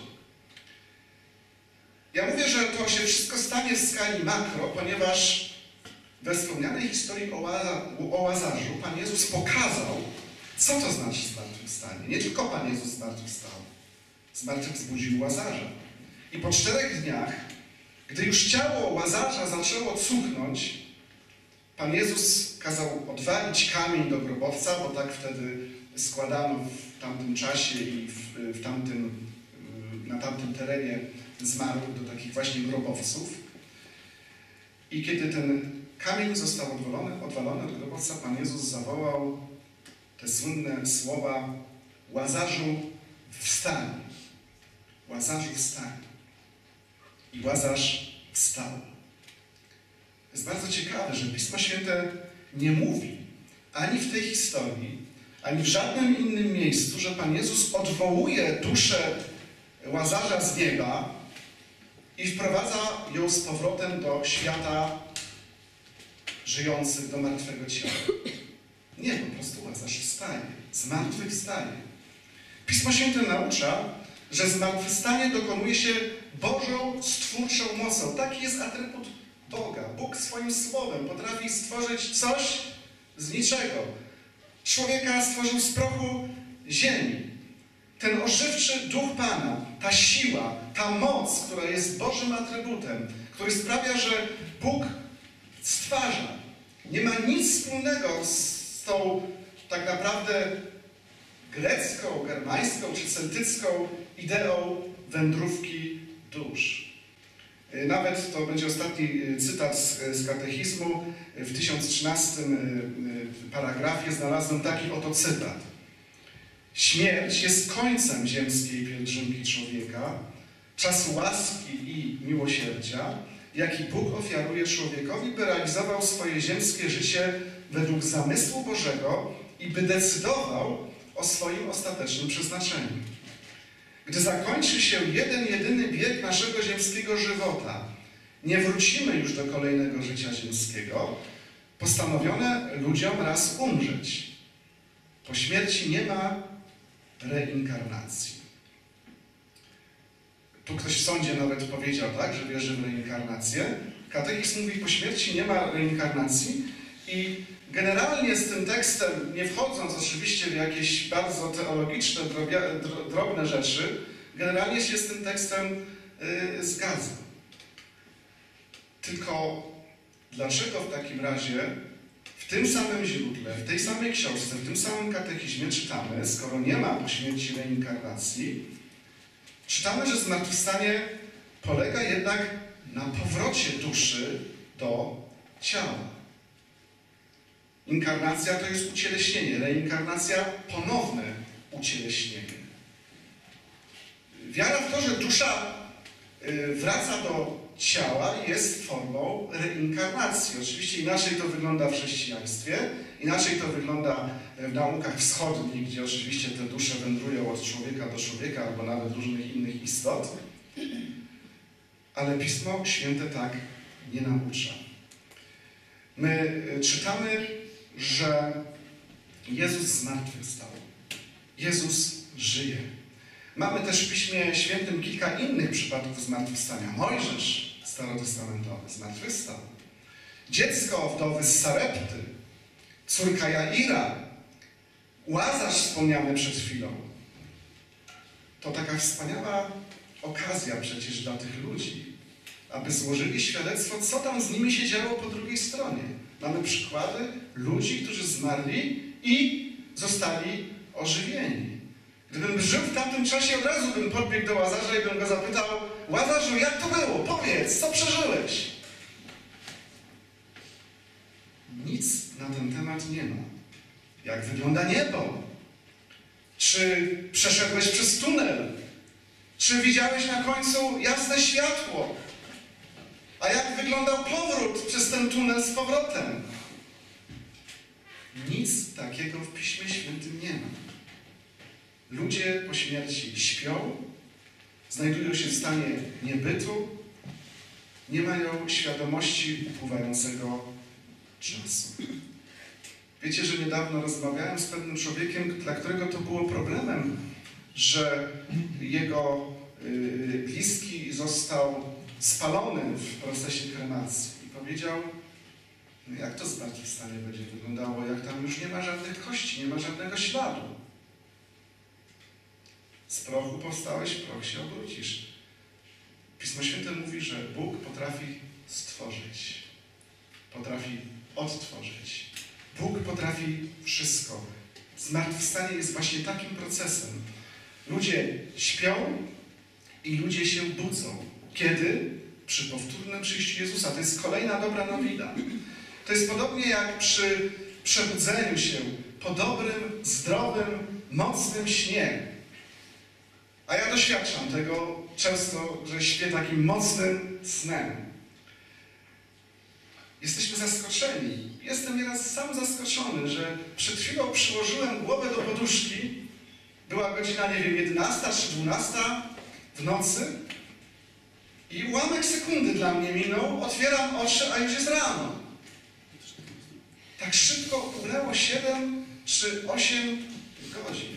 Ja mówię, że to się wszystko stanie w skali makro, ponieważ we wspomnianej historii o Łazarzu Pan Jezus pokazał, co to znaczy zmartwychwstanie. Nie tylko Pan Jezus zmartwychwstał. Zmartwychwzbudził Łazarza. I po 4 dniach, gdy już ciało Łazarza zaczęło cuchnąć, Pan Jezus kazał odwalić kamień do grobowca, bo tak wtedy składano w tamtym czasie i na tamtym terenie zmarłych do takich właśnie grobowców. I kiedy ten kamień został odwalony od grobowca, Pan Jezus zawołał te słynne słowa: Łazarzu, wstań! Łazarzu, wstań! I Łazarz wstał. Jest bardzo ciekawe, że Pismo Święte nie mówi ani w tej historii, ani w żadnym innym miejscu, że Pan Jezus odwołuje duszę Łazarza z nieba i wprowadza ją z powrotem do świata żyjących, do martwego ciała. Nie, po prostu Łazarz wstaje, zmartwychwstaje. Pismo Święte naucza, że zmartwychwstanie dokonuje się Bożą stwórczą mocą. Taki jest atrybut Boga. Bóg swoim słowem potrafi stworzyć coś z niczego. Człowieka stworzył z prochu ziemi. Ten ożywczy duch Pana, ta siła, ta moc, która jest Bożym atrybutem, który sprawia, że Bóg stwarza, nie ma nic wspólnego z tą tak naprawdę grecką, germańską czy celtycką ideą wędrówki dusz. Nawet to będzie ostatni cytat z katechizmu. W 1013 paragrafie znalazłem taki oto cytat. Śmierć jest końcem ziemskiej pielgrzymki człowieka, czasu łaski i miłosierdzia, jaki Bóg ofiaruje człowiekowi, by realizował swoje ziemskie życie według zamysłu Bożego i by decydował o swoim ostatecznym przeznaczeniu. Gdy zakończy się jeden, jedyny bieg naszego ziemskiego żywota, nie wrócimy już do kolejnego życia ziemskiego, postanowione ludziom raz umrzeć. Po śmierci nie ma reinkarnacji. Tu ktoś w sądzie nawet powiedział, tak, że wierzy w reinkarnację. Katechizm mówi, po śmierci nie ma reinkarnacji i generalnie z tym tekstem, nie wchodząc oczywiście w jakieś bardzo teologiczne, drobne rzeczy, generalnie się z tym tekstem zgadzam. Tylko dlaczego w takim razie w tym samym źródle, w tej samej książce, w tym samym katechizmie czytamy, skoro nie ma po śmierci reinkarnacji, czytamy, że zmartwychwstanie polega jednak na powrocie duszy do ciała. Inkarnacja to jest ucieleśnienie, reinkarnacja ponowne ucieleśnienie. Wiara w to, że dusza wraca do ciała, jest formą reinkarnacji. Oczywiście inaczej to wygląda w chrześcijaństwie, inaczej to wygląda w naukach wschodnich, gdzie oczywiście te dusze wędrują od człowieka do człowieka albo nawet różnych innych istot. Ale Pismo Święte tak nie naucza. My czytamy, że Jezus zmartwychwstał. Jezus żyje. Mamy też w Piśmie Świętym kilka innych przypadków zmartwychwstania. Mojżesz starotestamentowy zmartwychwstał. Dziecko wdowy z Sarepty, córka Jaira, Łazarz wspomniany przed chwilą. To taka wspaniała okazja przecież dla tych ludzi, aby złożyli świadectwo, co tam z nimi się działo po drugiej stronie. Mamy przykłady ludzi, którzy zmarli i zostali ożywieni. Gdybym żył w tamtym czasie, od razu bym podbiegł do Łazarza i bym go zapytał: Łazarzu, jak to było? Powiedz, co przeżyłeś? Nic na ten temat nie ma. Jak wygląda niebo? Czy przeszedłeś przez tunel? Czy widziałeś na końcu jasne światło? A jak wyglądał powrót przez ten tunel z powrotem? Nic takiego w Piśmie Świętym nie ma. Ludzie po śmierci śpią, znajdują się w stanie niebytu, nie mają świadomości upływającego czasu. Wiecie, że niedawno rozmawiałem z pewnym człowiekiem, dla którego to było problemem, że jego bliski został spalony w procesie kremacji. I powiedział: no jak to zmartwychwstanie będzie wyglądało, jak tam już nie ma żadnych kości, nie ma żadnego śladu. Z prochu powstałeś, w proch się obrócisz. Pismo Święte mówi, że Bóg potrafi stworzyć, potrafi odtworzyć. Bóg potrafi wszystko. Zmartwychwstanie jest właśnie takim procesem. Ludzie śpią i ludzie się budzą. Kiedy? Przy powtórnym przyjściu Jezusa. To jest kolejna dobra nowina. To jest podobnie jak przy przebudzeniu się po dobrym, zdrowym, mocnym śnie. A ja doświadczam tego często, że śpię takim mocnym snem. Jesteśmy zaskoczeni. Jestem nieraz sam zaskoczony, że przed chwilą przyłożyłem głowę do poduszki. Była godzina, nie wiem, 11 czy 12 w nocy. I ułamek sekundy dla mnie minął. Otwieram oczy, a już jest rano. Tak szybko upłynęło 7 czy 8 godzin.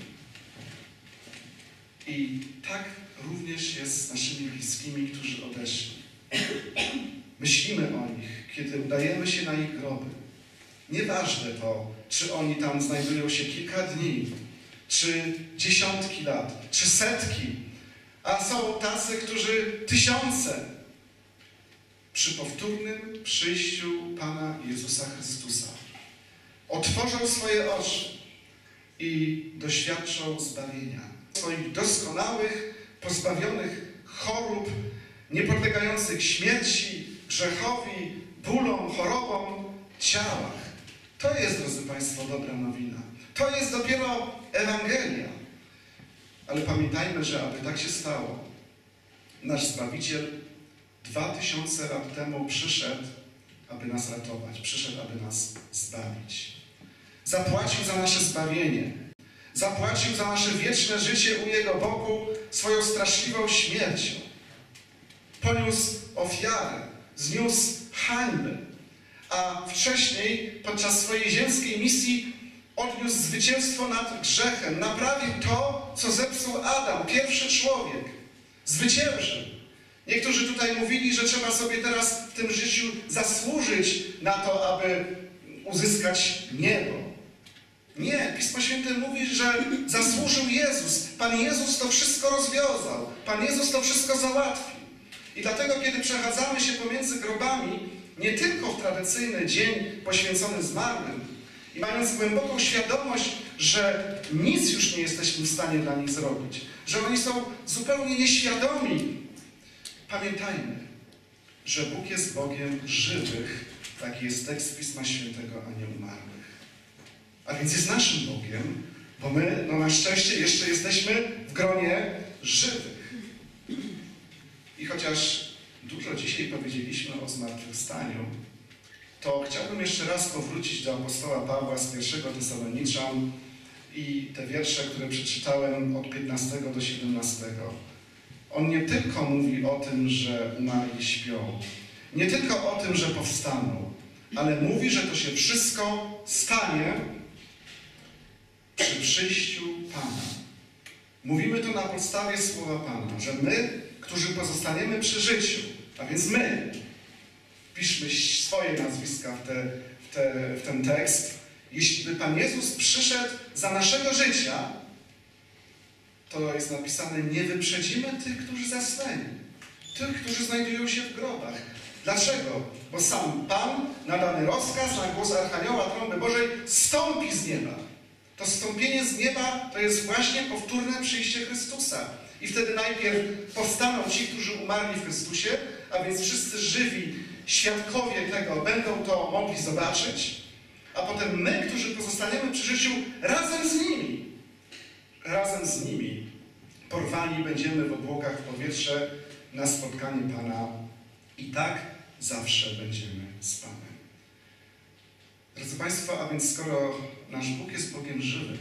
I tak również jest z naszymi bliskimi, którzy odeszli. Myślimy o nich, kiedy udajemy się na ich groby. Nieważne to, czy oni tam znajdują się kilka dni, czy dziesiątki lat, czy setki, a są tacy, którzy tysiące. Przy powtórnym przyjściu Pana Jezusa Chrystusa otworzą swoje oczy i doświadczą zbawienia. Swoich doskonałych, pozbawionych chorób, niepodlegających śmierci, grzechowi, bólom, chorobom, ciałach. To jest, drodzy Państwo, dobra nowina. To jest dopiero Ewangelia. Ale pamiętajmy, że aby tak się stało, nasz Zbawiciel 2000 lat temu przyszedł, aby nas ratować. Przyszedł, aby nas zbawić. Zapłacił za nasze zbawienie. Zapłacił za nasze wieczne życie u Jego boku swoją straszliwą śmiercią. Poniósł ofiarę, zniósł hańbę, a wcześniej podczas swojej ziemskiej misji odniósł zwycięstwo nad grzechem. Naprawił to, co zepsuł Adam, pierwszy człowiek. Zwyciężył. Niektórzy tutaj mówili, że trzeba sobie teraz w tym życiu zasłużyć na to, aby uzyskać niebo. Nie, Pismo Święte mówi, że zasłużył Jezus. Pan Jezus to wszystko rozwiązał. Pan Jezus to wszystko załatwił. I dlatego, kiedy przechadzamy się pomiędzy grobami, nie tylko w tradycyjny dzień poświęcony zmarłym, i mając głęboką świadomość, że nic już nie jesteśmy w stanie dla nich zrobić, że oni są zupełnie nieświadomi, Pamiętajmy, że Bóg jest Bogiem żywych, taki jest tekst Pisma Świętego, a nie umarłych. A więc jest naszym Bogiem, bo my, na szczęście, jeszcze jesteśmy w gronie żywych. I chociaż dużo dzisiaj powiedzieliśmy o zmartwychwstaniu, to chciałbym jeszcze raz powrócić do apostoła Pawła z 1 Tesaloniczan i te wiersze, które przeczytałem od 15 do 17. On nie tylko mówi o tym, że umarli śpią, nie tylko o tym, że powstaną, ale mówi, że to się wszystko stanie przy przyjściu Pana. Mówimy to na podstawie słowa Pana, że my, którzy pozostaniemy przy życiu, a więc my, wpiszmy swoje nazwiska w ten tekst, jeśli by Pan Jezus przyszedł za naszego życia, to jest napisane, nie wyprzedzimy tych, którzy zasnęli, tych, którzy znajdują się w grobach. Dlaczego? Bo sam Pan na dany rozkaz, na głos Archanioła Trąby Bożej stąpi z nieba. To stąpienie z nieba to jest właśnie powtórne przyjście Chrystusa. I wtedy najpierw powstaną ci, którzy umarli w Chrystusie, a więc wszyscy żywi świadkowie tego będą to mogli zobaczyć, a potem my, którzy pozostaniemy przy życiu razem z nimi porwani będziemy w obłokach w powietrze na spotkanie Pana i tak zawsze będziemy z Panem. Drodzy Państwo, a więc skoro nasz Bóg jest Bogiem żywym,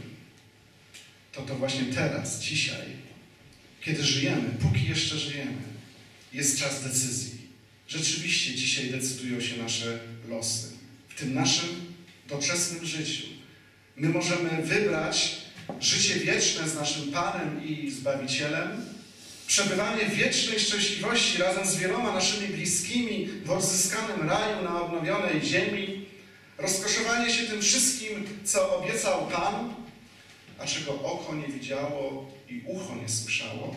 to właśnie teraz, dzisiaj, kiedy żyjemy, póki jeszcze żyjemy, jest czas decyzji. Rzeczywiście dzisiaj decydują się nasze losy. W tym naszym doczesnym życiu. My możemy wybrać życie wieczne z naszym Panem i Zbawicielem, przebywanie w wiecznej szczęśliwości razem z wieloma naszymi bliskimi w odzyskanym raju na odnowionej ziemi, rozkoszowanie się tym wszystkim, co obiecał Pan, a czego oko nie widziało i ucho nie słyszało,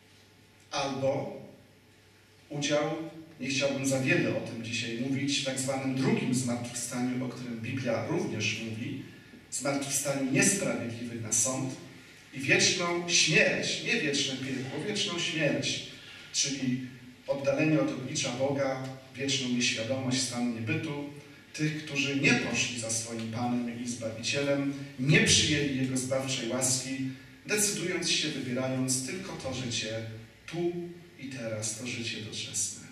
albo udział, nie chciałbym za wiele o tym dzisiaj mówić, w tak zwanym drugim zmartwychwstaniu, o którym Biblia również mówi, zmartwychwstaniu niesprawiedliwych na sąd i wieczną śmierć, nie wieczne piekło, wieczną śmierć, czyli oddalenie od oblicza Boga, wieczną nieświadomość, stan niebytu, tych, którzy nie poszli za swoim Panem i Zbawicielem, nie przyjęli Jego zbawczej łaski, decydując się, wybierając tylko to życie tu i teraz, to życie doczesne.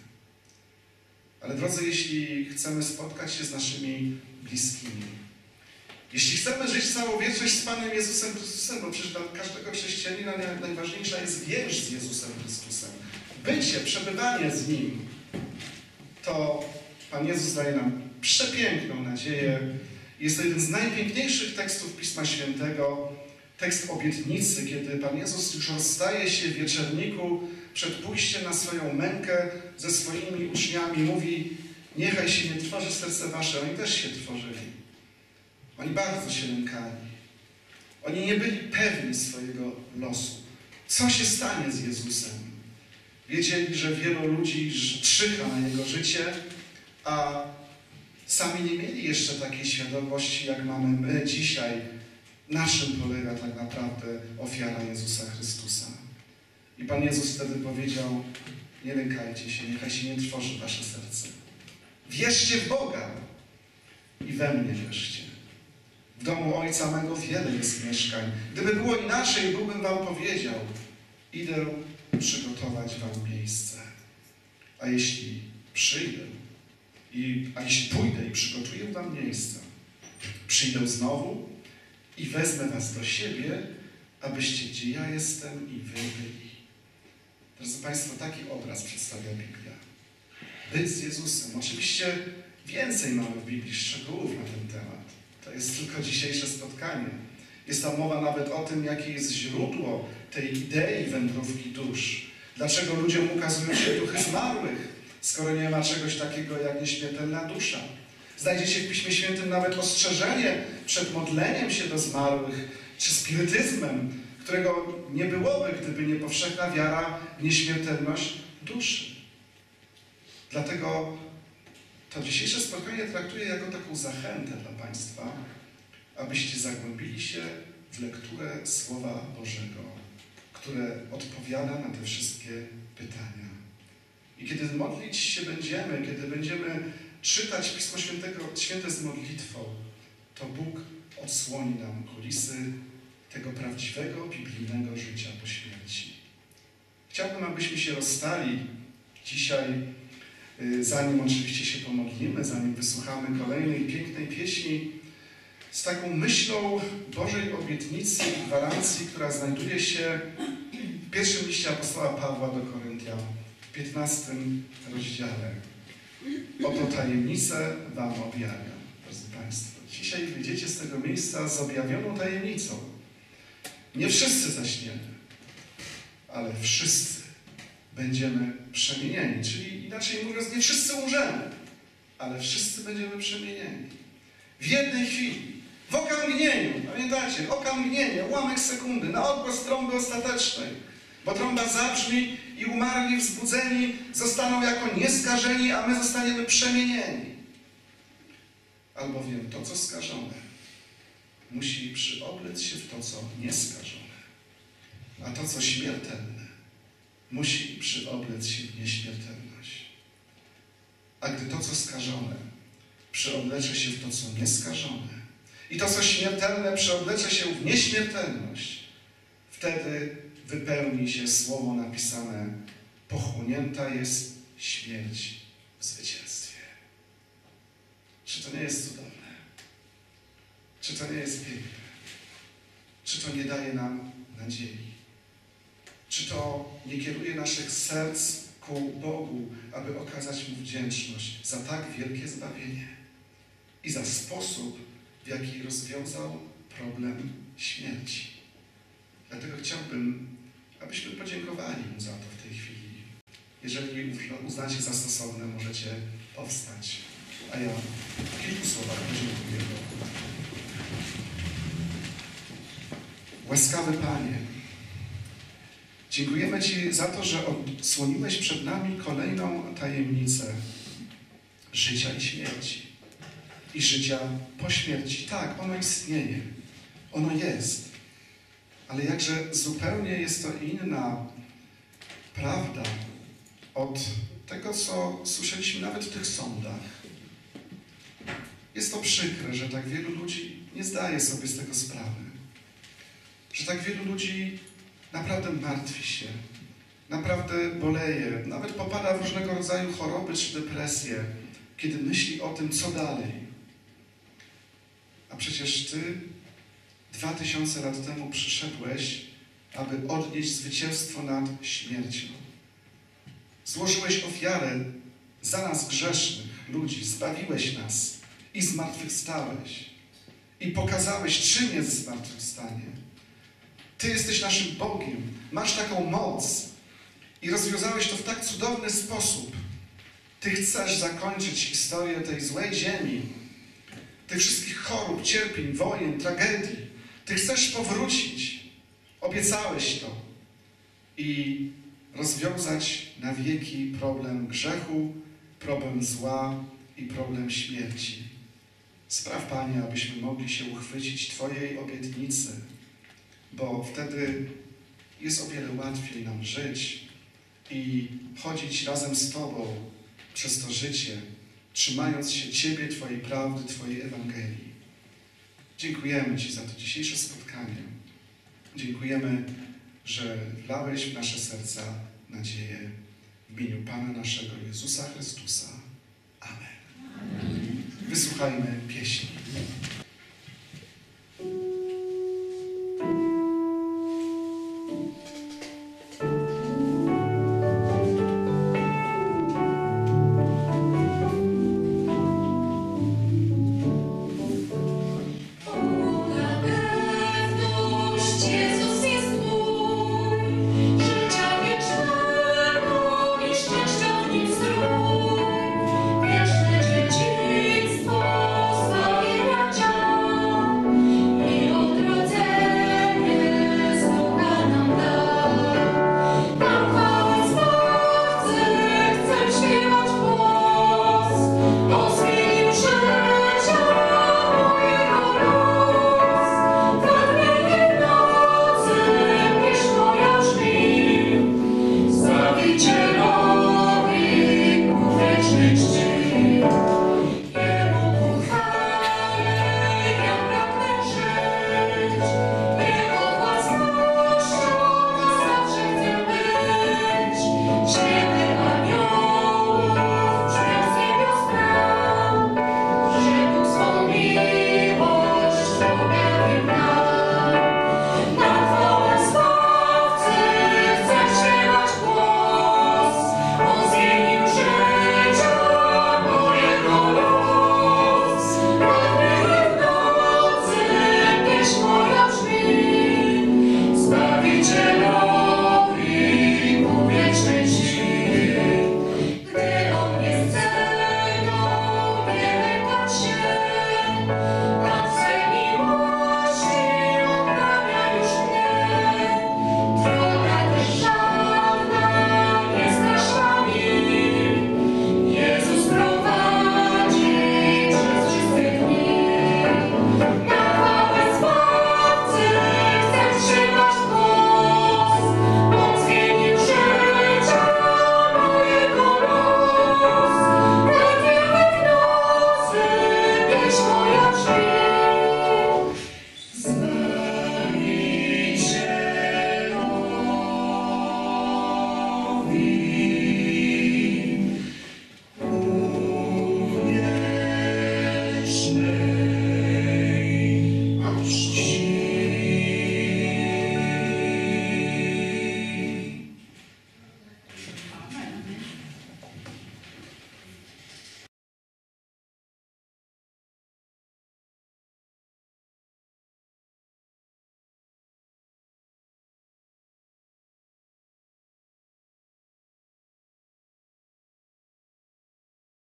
Ale drodzy, jeśli chcemy spotkać się z naszymi bliskimi, jeśli chcemy żyć całą wieczność z Panem Jezusem Chrystusem, bo przecież dla każdego chrześcijanina najważniejsza jest więź z Jezusem Chrystusem, bycie, przebywanie z Nim, to Pan Jezus daje nam przepiękną nadzieję. Jest to jeden z najpiękniejszych tekstów Pisma Świętego, tekst obietnicy, kiedy Pan Jezus już rozstaje się w wieczerniku przed pójściem na swoją mękę ze swoimi uczniami. Mówi, niechaj się nie trwoży serce wasze. Oni też się trwożyli. Oni bardzo się lękali. Oni nie byli pewni swojego losu. Co się stanie z Jezusem? Wiedzieli, że wielu ludzi czyha na Jego życie, a sami nie mieli jeszcze takiej świadomości, jak mamy my dzisiaj. Na czym polega tak naprawdę ofiara Jezusa Chrystusa? I Pan Jezus wtedy powiedział, nie lękajcie się, niechaj się nie trwoży wasze serce. Wierzcie w Boga i we mnie wierzcie. W domu Ojca mego wiele jest mieszkań. Gdyby było inaczej, byłbym wam powiedział, idę przygotować wam miejsce. A jeśli pójdę i przygotuję wam miejsce, przyjdę znowu i wezmę was do siebie, abyście gdzie ja jestem i wy byli. Drodzy Państwo, taki obraz przedstawia Biblia. Być z Jezusem. Oczywiście więcej mamy w Biblii szczegółów na ten temat. To jest tylko dzisiejsze spotkanie. Jest tam mowa nawet o tym, jakie jest źródło tej idei wędrówki dusz. Dlaczego ludziom ukazują się duchy zmarłych, skoro nie ma czegoś takiego jak nieśmiertelna dusza. Znajdziecie w Piśmie Świętym nawet ostrzeżenie przed modleniem się do zmarłych, czy spirytyzmem, którego nie byłoby, gdyby nie powszechna wiara w nieśmiertelność duszy. Dlatego to dzisiejsze spotkanie traktuję jako taką zachętę dla Państwa, abyście zagłębili się w lekturę Słowa Bożego, które odpowiada na te wszystkie pytania. I kiedy modlić się będziemy, kiedy będziemy czytać Pismo Święte z modlitwą, to Bóg odsłoni nam kulisy tego prawdziwego, biblijnego życia po śmierci. Chciałbym, abyśmy się rozstali dzisiaj, zanim oczywiście się pomodlimy, zanim wysłuchamy kolejnej pięknej pieśni, z taką myślą Bożej obietnicy i gwarancji, która znajduje się w pierwszym liście apostoła Pawła do Koryntian, w 15 rozdziale. Oto tajemnicę wam objawiam, drodzy Państwo. Dzisiaj wyjdziecie z tego miejsca z objawioną tajemnicą. Nie wszyscy zaśniemy, ale wszyscy będziemy przemienieni. Czyli inaczej mówiąc, nie wszyscy umrzemy, ale wszyscy będziemy przemienieni. W jednej chwili, w okamgnieniu, pamiętacie, okamgnienie, ułamek sekundy, na odgłos trąby ostatecznej, bo trąba zabrzmi i umarli, wzbudzeni zostaną jako nieskażeni, a my zostaniemy przemienieni. Albowiem to, co skażone, musi przyoblec się w to, co nieskażone, a to, co śmiertelne, musi przyoblec się w nieśmiertelność. A gdy to, co skażone, przyoblecze się w to, co nieskażone, i to, co śmiertelne, przyoblecze się w nieśmiertelność, wtedy wypełni się słowo napisane: pochłonięta jest śmierć w zwycięstwie. Czy to nie jest cudowne? Czy to nie jest piękne? Czy to nie daje nam nadziei? Czy to nie kieruje naszych serc ku Bogu, aby okazać Mu wdzięczność za tak wielkie zbawienie i za sposób, w jaki rozwiązał problem śmierci? Dlatego chciałbym, abyśmy podziękowali Mu za to w tej chwili. Jeżeli uznacie za stosowne, możecie powstać, a ja w kilku słowach podziękuję Bogu. Łaskawy Panie, dziękujemy Ci za to, że odsłoniłeś przed nami kolejną tajemnicę życia i śmierci. I życia po śmierci. Tak, ono istnieje. Ono jest. Ale jakże zupełnie jest to inna prawda od tego, co słyszeliśmy nawet w tych sądach. Jest to przykre, że tak wielu ludzi nie zdaje sobie z tego sprawy. Że tak wielu ludzi naprawdę martwi się, naprawdę boleje, nawet popada w różnego rodzaju choroby czy depresje, kiedy myśli o tym, co dalej. A przecież Ty 2000 lat temu przyszedłeś, aby odnieść zwycięstwo nad śmiercią. Złożyłeś ofiarę za nas grzesznych ludzi, zbawiłeś nas i zmartwychwstałeś. I pokazałeś, czym jest zmartwychwstanie. Ty jesteś naszym Bogiem, masz taką moc i rozwiązałeś to w tak cudowny sposób. Ty chcesz zakończyć historię tej złej ziemi, tych wszystkich chorób, cierpień, wojen, tragedii. Ty chcesz powrócić. Obiecałeś to. I rozwiązać na wieki problem grzechu, problem zła i problem śmierci. Spraw, Panie, abyśmy mogli się uchwycić Twojej obietnicy, bo wtedy jest o wiele łatwiej nam żyć i chodzić razem z Tobą przez to życie, trzymając się Ciebie, Twojej prawdy, Twojej Ewangelii. Dziękujemy Ci za to dzisiejsze spotkanie. Dziękujemy, że wlałeś w nasze serca nadzieję w imieniu Pana naszego Jezusa Chrystusa. Amen. Wysłuchajmy pieśni.